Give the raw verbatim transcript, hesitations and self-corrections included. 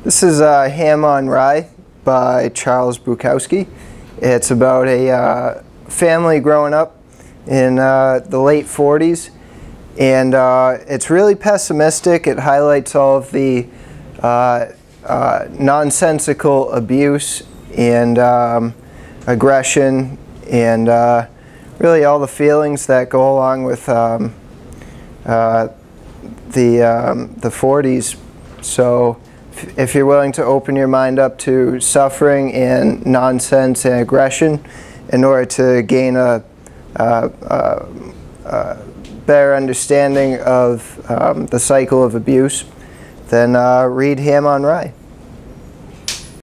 This is uh, Ham on Rye by Charles Bukowski. It's about a uh, family growing up in uh, the late forties, and uh, it's really pessimistic. It highlights all of the uh, uh, nonsensical abuse and um, aggression and uh, really all the feelings that go along with um, uh, the, um, the forties. So if you're willing to open your mind up to suffering and nonsense and aggression in order to gain a, a, a, a better understanding of um, the cycle of abuse, then uh, read Ham on Rye.